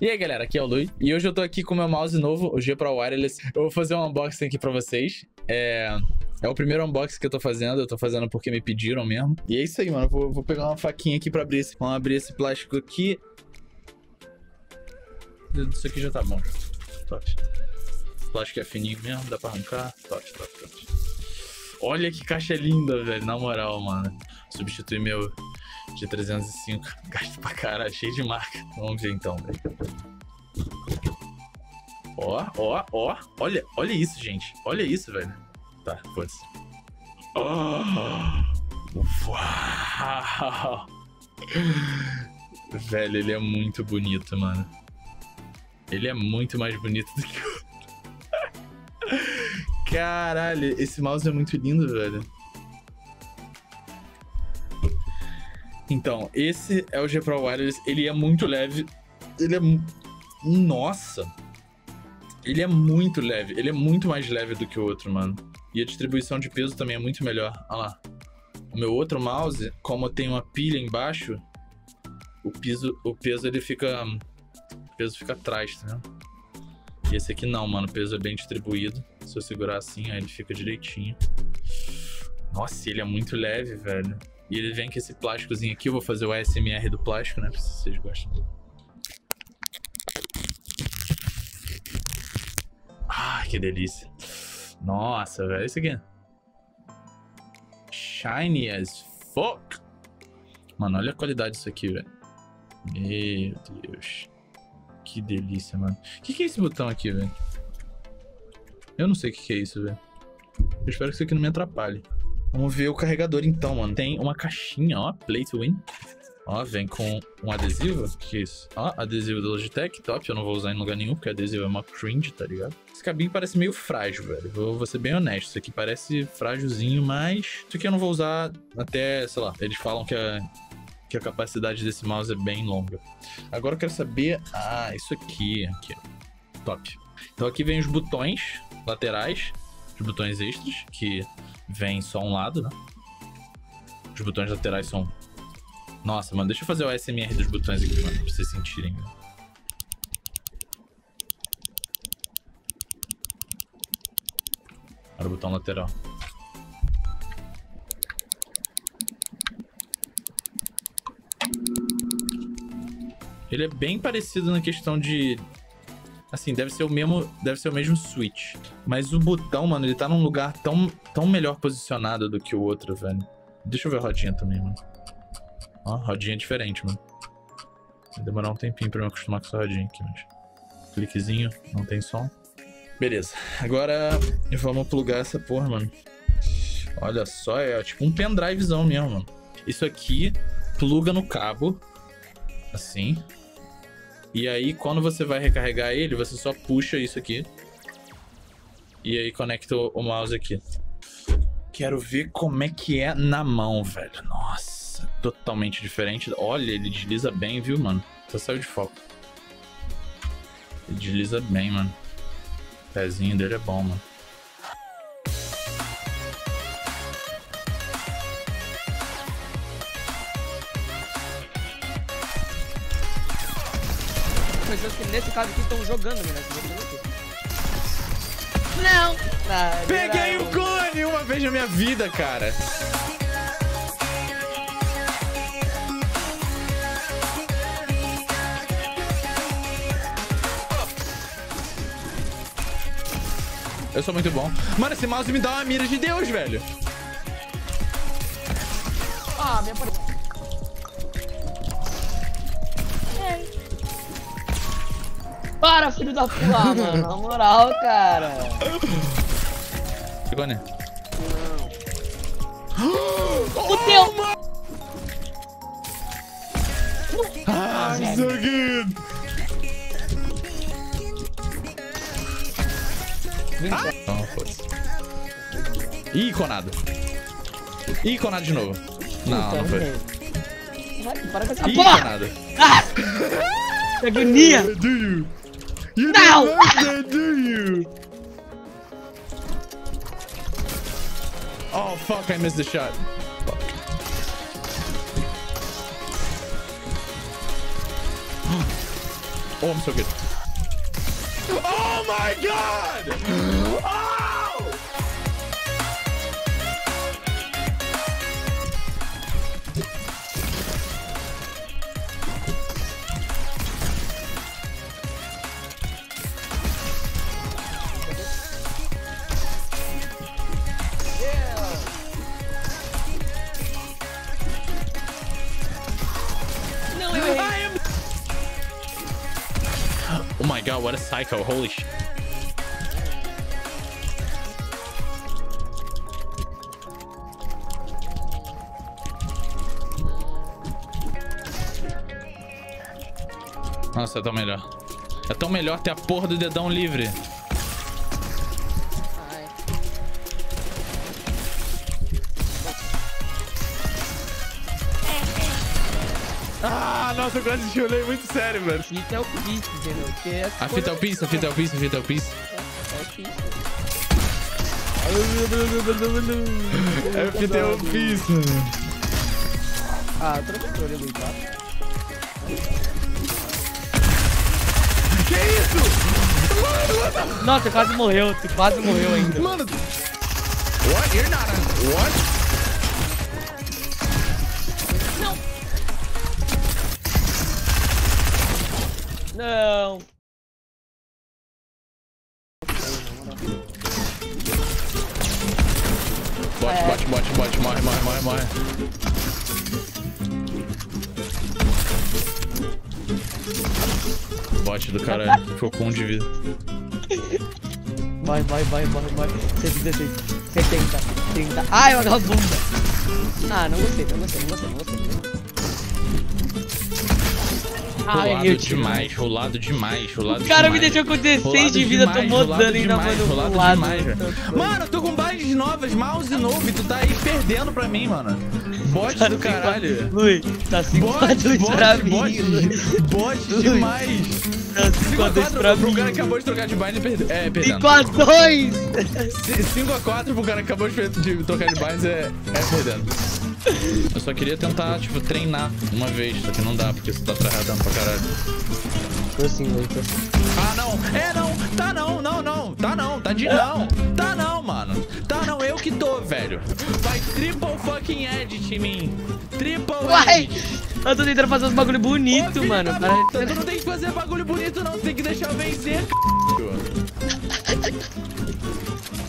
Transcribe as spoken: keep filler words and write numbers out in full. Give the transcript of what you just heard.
E aí galera, aqui é o Lui e hoje eu tô aqui com o meu mouse novo, o G Pro Wireless. Eu vou fazer um unboxing aqui pra vocês. É... é o primeiro unboxing que eu tô fazendo, eu tô fazendo porque me pediram mesmo. E é isso aí, mano, eu vou, vou pegar uma faquinha aqui pra abrir esse... Vamos abrir esse plástico aqui. Isso aqui já tá bom, top. O plástico é fininho mesmo, dá pra arrancar. Top, top, top. Olha que caixa linda, velho, na moral, mano. Substitui meu... de trezentos e cinco, gasto pra caralho, cheio de marca. Vamos ver então, velho. Ó, ó, ó. Olha, olha isso, gente. Olha isso, velho. Tá, foda-se. Oh, uau! Velho, ele é muito bonito, mano. Ele é muito mais bonito do que o... Caralho, esse mouse é muito lindo, velho. Então, esse é o G Pro Wireless, ele é muito leve, ele é... Nossa! Ele é muito leve, ele é muito mais leve do que o outro, mano. E a distribuição de peso também é muito melhor, olha lá. O meu outro mouse, como tem uma pilha embaixo, o peso, o peso ele fica... O peso fica atrás, tá vendo? E esse aqui não, mano, o peso é bem distribuído. Se eu segurar assim, aí ele fica direitinho. Nossa, ele é muito leve, velho. E ele vem com esse plásticozinho aqui. Eu vou fazer o A S M R do plástico, né? Se vocês gostam. Ah, que delícia. Nossa, velho. Esse aqui. Shiny as fuck. Mano, olha a qualidade disso aqui, velho. Meu Deus. Que delícia, mano. O que, que é esse botão aqui, velho? Eu não sei o que, que é isso, velho. Eu espero que isso aqui não me atrapalhe. Vamos ver o carregador então, mano. Tem uma caixinha, ó, Play to Win. Ó, vem com um adesivo. Que isso? Ó, adesivo da Logitech, top. Eu não vou usar em lugar nenhum, porque adesivo é uma cringe, tá ligado? Esse cabinho parece meio frágil, velho. Vou, vou ser bem honesto. Isso aqui parece frágilzinho, mas... Isso aqui eu não vou usar até, sei lá. Eles falam que a, que a capacidade desse mouse é bem longa. Agora eu quero saber... Ah, isso aqui. Aqui, ó. Top. Então aqui vem os botões laterais. Os botões extras, que... vem só um lado, né? Os botões laterais são... Nossa, mano, deixa eu fazer o A S M R dos botões aqui, mano, pra vocês sentirem. Olha o botão lateral. Ele é bem parecido na questão de... Assim, deve ser o mesmo, deve ser o mesmo switch. Mas o botão, mano, ele tá num lugar tão, tão melhor posicionado do que o outro, velho. Deixa eu ver a rodinha também, mano. Ó, rodinha diferente, mano. Vai demorar um tempinho pra eu me acostumar com essa rodinha aqui, mas... Cliquezinho, não tem som. Beleza. Agora vamos plugar essa porra, mano. Olha só, é tipo um pendrivezão mesmo, mano. Isso aqui pluga no cabo. Assim. E aí, quando você vai recarregar ele, você só puxa isso aqui. E aí, conecta o mouse aqui. Quero ver como é que é na mão, velho. Nossa, totalmente diferente. Olha, ele desliza bem, viu, mano? Só saiu de foco. Ele desliza bem, mano. O pezinho dele é bom, mano. Que nesse caso aqui estão jogando, né? Não! Ah, peguei o cone uma vez na minha vida, cara. Eu sou muito bom. Mano, esse mouse me dá uma mira de Deus, velho. Ah, minha parede. Para, filho da puta, mano. Na moral, cara. Pegou, né? Não. O teu... Ah, so good. Não, foda-se. Ih, conado. Ih, conado de novo. Não, não foi. Para com essa Ih, porra. conado. Ah! Que agonia. Do you? You Não! don't love that, do you? Oh, fuck, I missed the shot. Fuck. Oh, I'm so good. Oh my god! Oh! Oh my god, what a psycho. Holy shit. Nossa, é tão melhor. É tão melhor ter a porra do dedão livre. Ai. Ah, nossa, eu quase chorei muito sério, velho. Fita é o piso, entendeu? Porque é A fita é o piso, a fita é o piso, a fita é o piso. É o piso. É a fita é o piso. Ah, eu troquei controle ali, tá? Que isso? Mano, what the... Nossa, quase morreu. Tu quase morreu ainda. Mano. What? You're not a... What? Não. Bote, É. bote, bote, bote. Morre, morre, morre, morre. Bote do cara ficou com um de vida. Vai, vai, vai, vai, vai. cento e dezesseis, setenta, trinta. Ai, vagabunda. Ah, não gostei, não gostei, não gostei, não gostei. Ai, Rolado eu tiro. demais, rolado demais, rolado O cara me demais. deixou com dezesseis Rolado de vida, demais, tomou rolado dano ainda, demais, mano. rolado Rolado demais, velho. Mano, eu tô com binds novas, mouse novo, e tu tá aí perdendo pra mim, mano. Bote do caralho. Lui, tá cinco a dois pra mim. bote, bote demais. Tá cinco a dois pra pro mim. cara que acabou de trocar de bind e perdeu. É, perdendo. cinco a dois! cinco a quatro pro cara que acabou de, de trocar de binds é, é perdendo. Eu só queria tentar, tipo, treinar uma vez, só que não dá, porque você tá tryhardando pra caralho. Tô sim, Lui, tô sim. Ah, não. É, não. Tá não, não, não. Tá não. Tá de não. Tá não, mano. Tá não. Eu que tô, velho. Vai triple fucking edit em mim. Triple Uai! edit. Eu tô tentando fazer uns bagulho Ô, bonito, filho mano. da Para... puta, tu não tem que fazer bagulho bonito, não. Tu tem que deixar eu vencer, c...